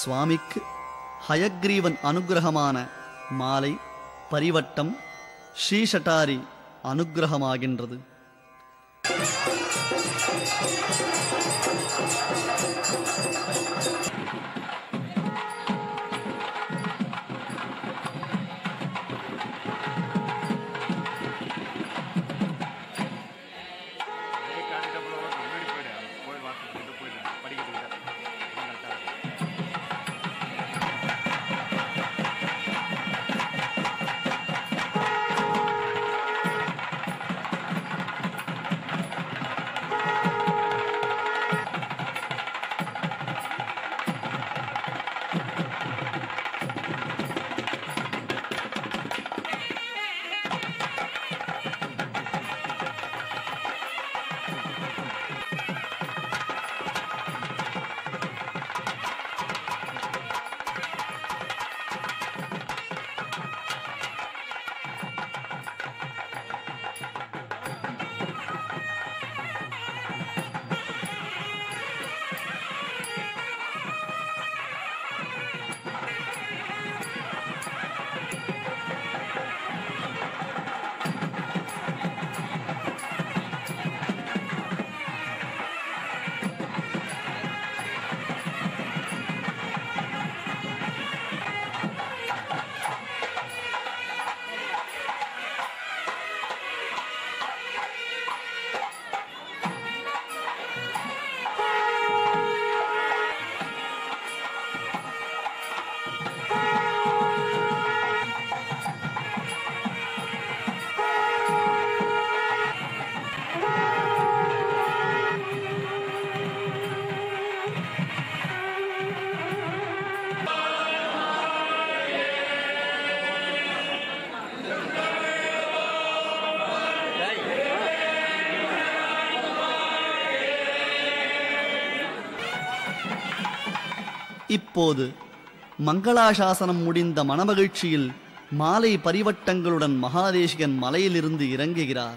சுவாமிக்கு ஹயக்ரீவன் அனுக்கிரகமான மாலை பரிவட்டம் ஸ்ரீஷட்டாரி அனுக்கிரகமாகின்றது. இப்போது மங்களாசாசனம் முடிந்த மனமகிழ்ச்சியில் மாலை பரிவட்டங்களுடன் மகாதேசிகன் மலையிலிருந்து இறங்குகிறார்.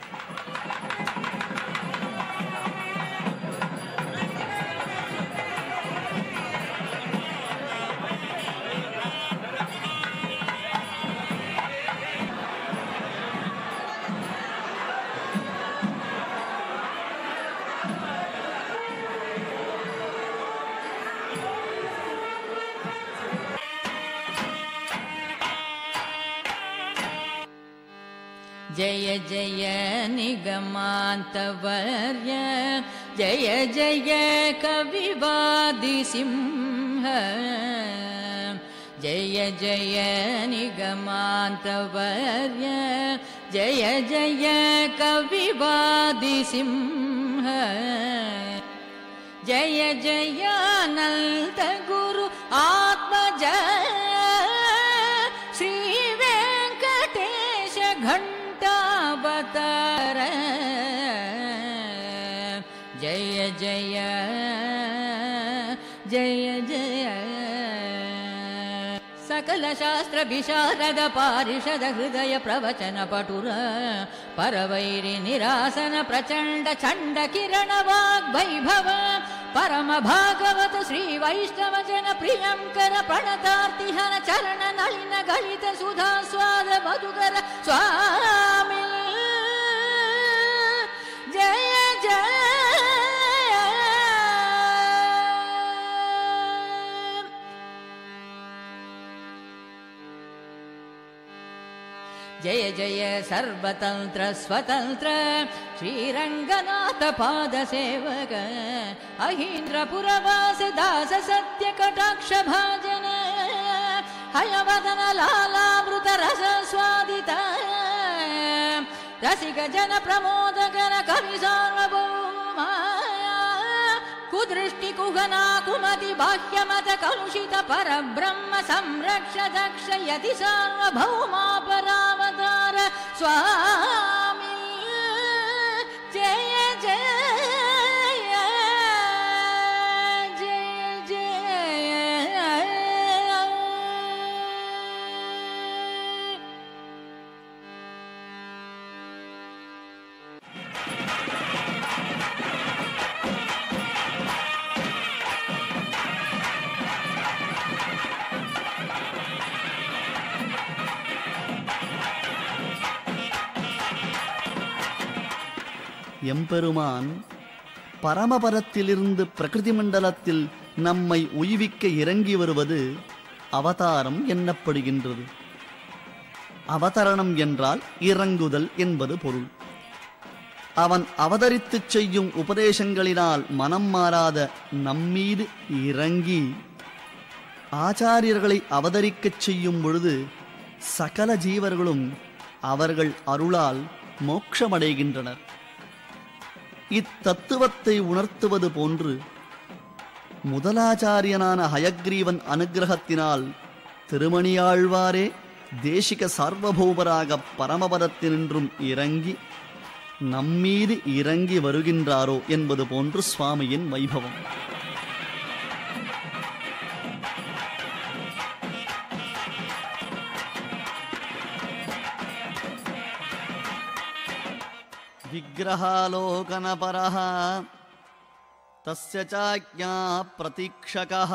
जय जय निगमान्तवर्य जय जय कविवादिसिंह जय जय निगमान्तवर्य जय जय कविवादिसिंह जय जय अनंत गुरु आत्मज श्री वेंकटेश घंटावतार जय जय जय जय सकल शास्त्र विशारद पारिषद हृदय प्रवचन पटुर परवैरि निरासन प्रचंड चंड किरण वाग्वैभव परम भागवत श्री वैष्णव जन प्रियंकर प्रणतार्तिहन चरण नलिन गलित सुधा स्वाद मधुकर स्वामी जय जय जय जय सर्वतंत्र स्वतंत्र श्रीरंगनाथ पाद सेवक अहीन्द्रपुरवास दास सत्य कटाक्ष भाजन हयवदन लालामृत रस स्वादित रसिक जन प्रमोदकर कवि सार्वभौमा कुदृष्टि कुहना कुमति बाह्यमत कलुषित परब्रह्म संरक्ष दक्ष यति सार्वभौमा परावतार स्वामी जय जय எம்பெருமான் பரமபதத்திலிருந்து பிரகிருதி மண்டலத்தில் நம்மை உய்விக்க இறங்கி வருவது அவதாரம் எண்ணப்படுகின்றது. அவதரணம் என்றால் இறங்குதல் என்பது பொருள். அவன் அவதரித்துச் செய்யும் உபதேசங்களினால் மனம் மாறாத நம்மீது இறங்கி ஆச்சாரியர்களை அவதரிக்கச் செய்யும் பொழுது சகல ஜீவர்களும் அவர்கள் அருளால் மோட்சமடைகின்றனர். இத்தத்துவத்தை உணர்த்துவது போன்று முதலாச்சாரியனான ஹயக்ரீவன் அனுக்கிரகத்தினால் திருமணியாழ்வாரே தேசிக சார்வபௌமராக பரமபதத்தினின்றும் இறங்கி நம்மீது இறங்கி வருகின்றாரோ என்பது போன்று சுவாமியின் வைபவம். விக்கிரகாலோகனபரஹ தஸ்ய சாக்ஞா பிரதீக்ஷகஹ.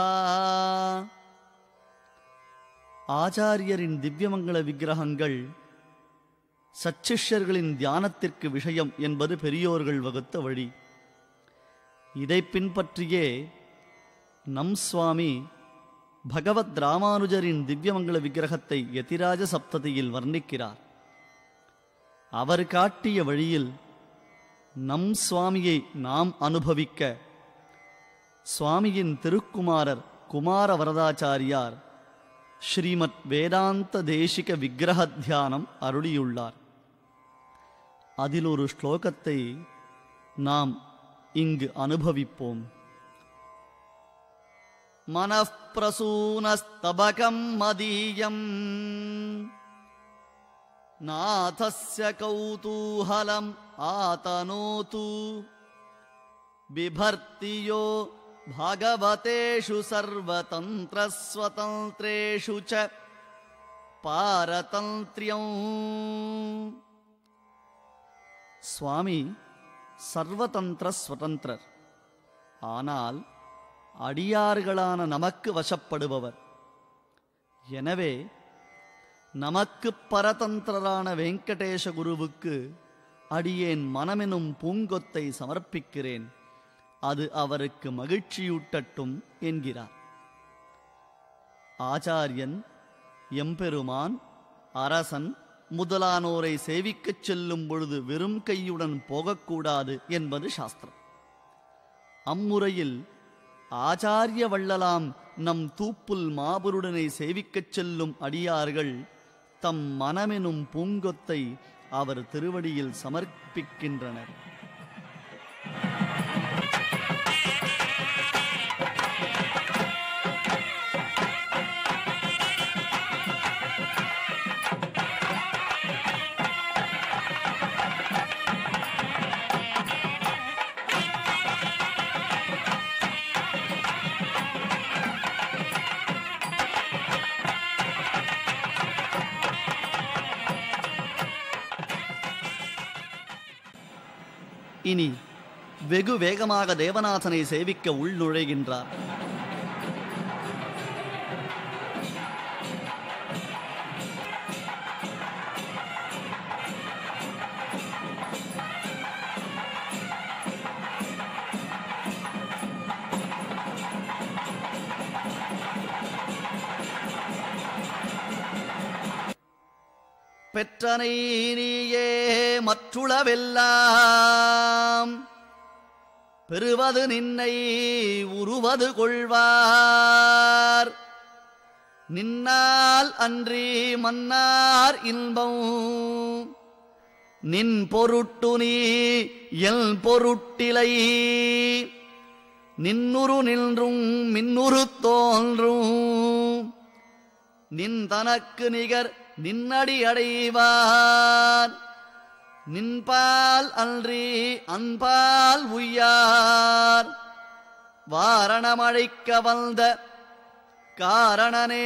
ஆச்சாரியரின் திவ்யமங்கள விக்கிரகங்கள் சச்சிஷ்யர்களின் தியானத்திற்கு விஷயம் என்பது பெரியோர்கள் வகுத்த வழி. இதை பின்பற்றியே நம் சுவாமி பகவத் ராமானுஜரின் திவ்யமங்கள விக்கிரகத்தை யதிராஜ சப்ததியில் வர்ணிக்கிறார். அவர் காட்டிய வழியில் நம் சுவாமியை நாம் அனுபவிக்க சுவாமியின் திருக்குமாரர் குமார வரதாச்சாரியார் ஸ்ரீமத் வேதாந்த தேசிக விக்கிரக தியானம் அருளியுள்ளார். அதில் ஒரு ஸ்லோகத்தை நாம் இங்கு அனுபவிப்போம். மனப்பிரசூனஸ்தபகம் மதீயம் நாதஸ்ய கௌதூஹலம் ஆதனோது பிபர்த்தியோ பகவதேஷு சர்வதந்திரஸ்வதந்திரேஷு ச பாரதந்திரியம். சுவாமி சர்வதந்திர ஸ்வதந்திரர், ஆனால் அடியார்களான நமக்கு வசப்படுபவர். எனவே நமக்கு பரதந்திரரான வெங்கடேச குருவுக்கு அடியேன் மனமெனும் பூங்கொத்தை சமர்ப்பிக்கிறேன், அது அவருக்கு மகிழ்ச்சியூட்டட்டும் என்கிறார். ஆச்சாரியன், எம்பெருமான், அரசன் முதலானோரை சேவிக்கச் செல்லும் பொழுது வெறும் கையுடன் போகக்கூடாது என்பது சாஸ்திரம். அம்முறையில் ஆச்சாரிய வள்ளலாம் நம் தூப்புல் மாபுருடனை சேவிக்கச் செல்லும் அடியார்கள் தம் மனமெனும் பூங்கொத்தை அவர் திருவடியில் சமர்ப்பிக்கின்றனர். இனி வெகு வேகமாக தேவநாதனை சேவிக்க உள் நுழைகின்றார். பெற்றனை நீயே மற்றுளவெல்லாம் பெறுவது நின்னை உருவது கொள்வார். நின்னால் அன்றி மன்னார் இன்பம் நின் பொருட்டு நீ எல் பொருட்டிலை. நின்னுரு நின்றும் மின்னுரு தோன்றும் நின் தனக்கு நிகர் நின்னடி அடைவார். நின்பால் அன்றி அன்பால் உய்யார் வாரணமழைக்க வந்த காரணனே.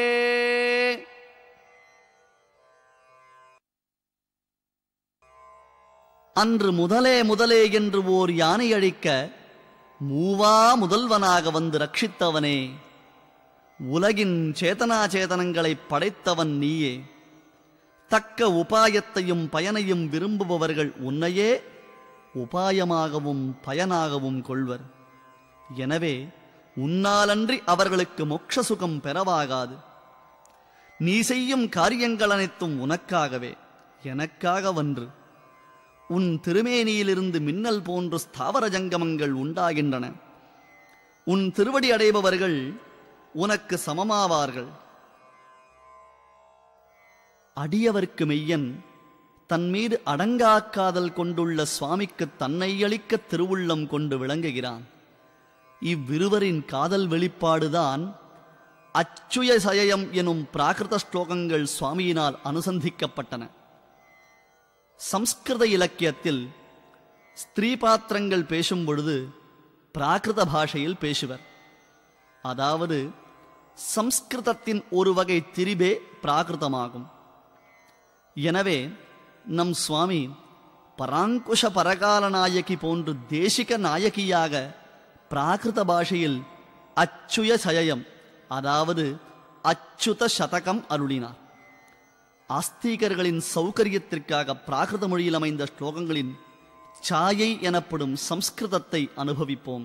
அன்று முதலே முதலே என்று ஓர் யானை அழிக்க மூவா முதல்வனாக வந்து ரட்சித்தவனே, உலகின் சேதனாச்சேதனங்களை படைத்தவன் நீயே. தக்க உபாயத்தையும் பயனையும் விரும்புபவர்கள் உன்னையே உபாயமாகவும் பயனாகவும் கொள்வர். எனவே உன்னாலன்றி அவர்களுக்கு மோட்ச சுகம் பெறவாகாது. நீ செய்யும் காரியங்கள் அனைத்தும் உனக்காகவே, எனக்காகவன்று. உன் திருமேனியிலிருந்து மின்னல் போன்று ஸ்தாவர ஜங்கமங்கள் உண்டாகின்றன. உன் திருவடி அடைபவர்கள் உனக்கு சமமாவார்கள். அடியவர்க்கு மெய்யன் தன்மீது அடங்காக்காதல் கொண்டுள்ள சுவாமிக்கு தன்னை அளிக்க திருவுள்ளம் கொண்டு விளங்குகிறான். இவ்விருவரின் காதல் வெளிப்பாடுதான் அச்சுய சயம் எனும் பிராகிருத ஸ்லோகங்கள் சுவாமியினால் அனுசந்திக்கப்பட்டன. சம்ஸ்கிருத இலக்கியத்தில் ஸ்திரீ பாத்திரங்கள் பேசும் பொழுது பிராகிருத பாஷையில் பேசுவர். அதாவது சம்ஸ்கிருதத்தின் ஒரு வகை திரிபே பிராகிருதமாகும். எனவே நம் சுவாமி பராங்குஷ பரகால நாயகி போன்று தேசிக நாயகியாக பிராகிருத பாஷையில் அச்சுய சயம், அதாவது அச்சுத சதகம் அருளினார். ஆஸ்திகர்களின் சௌகரியத்திற்காக பிராகிருத மொழியில் அமைந்த ஸ்லோகங்களின் சாயை எனப்படும் சம்ஸ்கிருதத்தை அனுபவிப்போம்.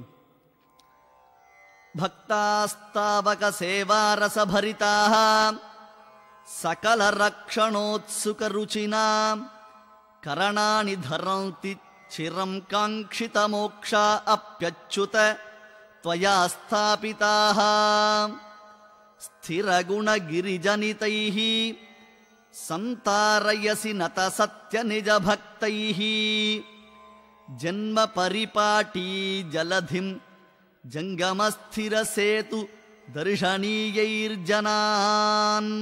பக்தாஸ்தாவக சேவாரசபரிதாக சகல ரக்ஷணோத்சுக ருச்சினாம் கரணானி தரந்தி சிரம் காங்கித மோக்ஷா அப்யச்சுத த்வயா ஸ்தாபிதாஹ ஸ்திரகுண கிரிஜனிதைஹ சந்தாரயசி நத சத்ய நிஜ பக்தைஹ ஜன்ம பரிபாட்டி ஜலதிம் ஜங்கமஸ்திர சேது தர்ஷனீயைர்ஜனான்.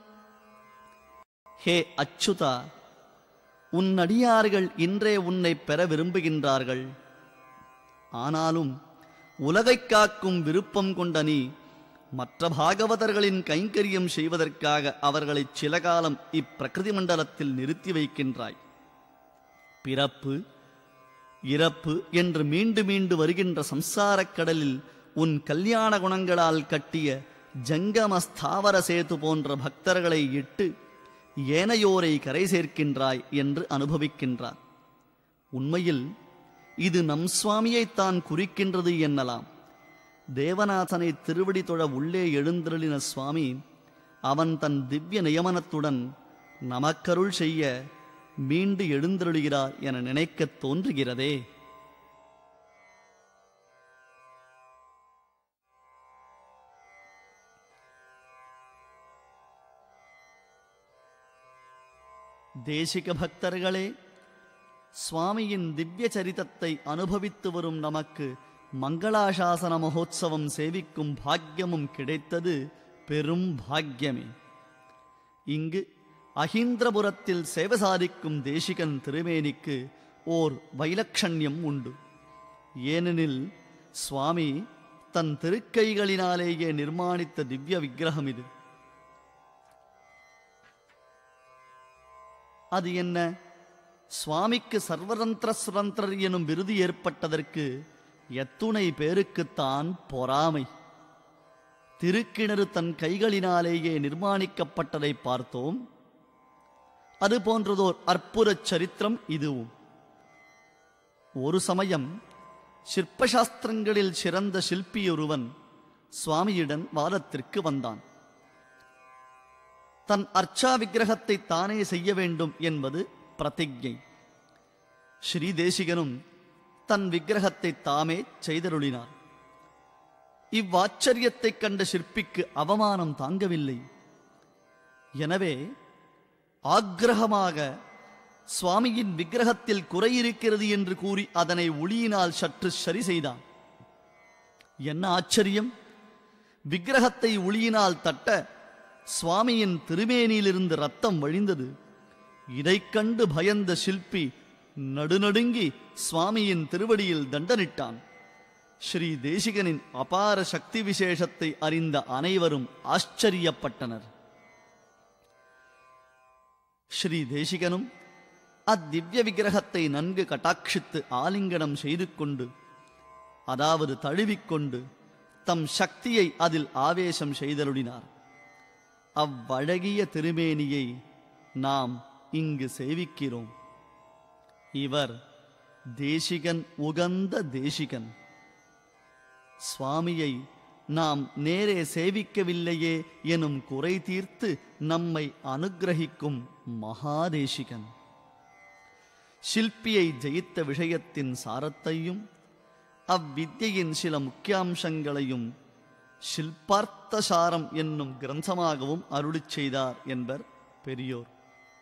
ஹே அச்சுதா, உன் அடியார்கள் இன்றே உன்னை பெற விரும்புகின்றார்கள். ஆனாலும் உலகைக் காக்கும் விருப்பம் கொண்ட நீ மற்ற பாகவதர்களின் கைங்கரியம் செய்வதற்காக அவர்களை சில காலம் இப்பிரகிருதி மண்டலத்தில் நிறுத்தி வைக்கின்றாய். பிறப்பு இறப்பு என்று மீண்டு மீண்டு வருகின்ற சம்சாரக் கடலில் உன் கல்யாண குணங்களால் கட்டிய ஜங்கம ஸ்தாவர சேது போன்ற பக்தர்களை இட்டு ஏனையோரை கரை சேர்க்கின்றாய் என்று அனுபவிக்கின்றார். உண்மையில் இது நம் சுவாமியைத்தான் குறிக்கின்றது என்னலாம். தேவநாதனை திருவடி தொழ உள்ளே எழுந்தருளின சுவாமி அவன் தன் திவ்ய நியமனத்துடன் நமக்கருள் செய்ய மீண்டு எழுந்தருளுகிறார் என நினைக்கத் தோன்றுகிறதே. தேசிக பக்தர்களே, சுவாமியின் திவ்ய சரிதத்தை அனுபவித்து வரும் நமக்கு மங்களாசாசன மகோத்சவம் சேவிக்கும் பாக்கியமும் கிடைத்தது பெரும் பாக்கியமே. இங்கு அஹீந்திரபுரத்தில் சேவை சாதிக்கும் தேசிகன் திருமேனிக்கு ஓர் வைலட்சண்யம் உண்டு. ஏனெனில் சுவாமி தன் திருக்கைகளினாலேயே நிர்மாணித்த திவ்ய விக்கிரகம் இது. அது என்ன? சுவாமிக்கு சர்வதந்திர சுதந்திரர் எனும் விருது ஏற்பட்டதற்கு எத்துணை பேருக்குத்தான் பொறாமை. திருக்கிணறு தன் கைகளினாலேயே நிர்மாணிக்கப்பட்டதை பார்த்தோம். அது போன்றதோர் அற்புதச் சரித்திரம் இதுவும். ஒரு சமயம் சிற்பசாஸ்திரங்களில் சிறந்த சிற்பியொருவன் சுவாமியிடம் வாதத்திற்கு வந்தான். தன் அர்ச்சா விக்கிரகத்தை தானே செய்ய வேண்டும் என்பது பிரதிஜை. ஸ்ரீதேசிகனும் தன் விக்கிரகத்தை தாமே செய்தருளினார். இவ்வாச்சரியத்தைக் கண்ட சிற்பிக்கு அவமானம் தாங்கவில்லை. எனவே ஆக்கிரகமாக சுவாமியின் விக்கிரகத்தில் குறையிருக்கிறது என்று கூறி அதனை ஒளியினால் சற்று சரி செய்தான். என்ன ஆச்சரியம்! விக்கிரகத்தை ஒளியினால் தட்ட சுவாமியின் திருமேனியிலிருந்து ரத்தம் வழிந்தது. இதைக் கண்டு பயந்த சிற்பி நடுநடுங்கி சுவாமியின் திருவடியில் தண்டனிட்டான். ஸ்ரீ தேசிகனின் அபார சக்தி விசேஷத்தை அறிந்த அனைவரும் ஆச்சரியப்பட்டனர். ஸ்ரீ தேசிகனும் அத்திவ்ய விக்கிரகத்தை நன்கு கட்டாட்சித்து ஆலிங்கனம் செய்து கொண்டு, அதாவது தழுவிக்கொண்டு, தம் சக்தியை அதில் ஆவேசம் செய்தருளினார். அவ்வழகிய திருமேனியை நாம் இங்கு சேவிக்கிறோம். இவர் தேசிகன் உகந்த தேசிகன். சுவாமியை நாம் நேரே சேவிக்கவில்லையே எனும் குறை தீர்த்து நம்மை அனுக்கிரகிக்கும் மகாதேசிகன். சிற்பியை ஜெயித்த விஷயத்தின் சாரத்தையும் அவ்வித்யின் சில முக்கியாம்சங்களையும் ஷில்பார்த்தசாரம் என்னும் கிரந்தமாகவும் அருளிச் செய்தார் என்பர் பெரியோர்.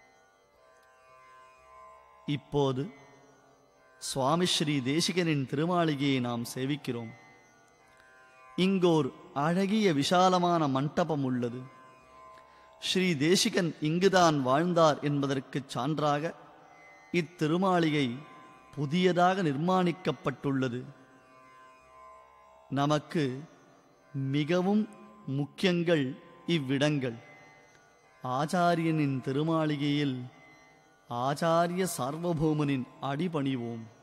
இப்போது சுவாமி ஸ்ரீ தேசிகனின் திருமாளிகையை நாம் சேவிக்கிறோம். இங்கோர் அழகிய விசாலமான மண்டபம் உள்ளது. ஸ்ரீ தேசிகன் இங்குதான் வாழ்ந்தார் என்பதற்குச் சான்றாக இத்திருமாளிகை புதியதாக நிர்மாணிக்கப்பட்டுள்ளது. நமக்கு மிகவும் முக்கியங்கள் இவ்விடங்கள். ஆச்சாரியனின் திருமாளிகையில் ஆச்சாரிய சார்வபௌமனின் அடிபணிவோம்.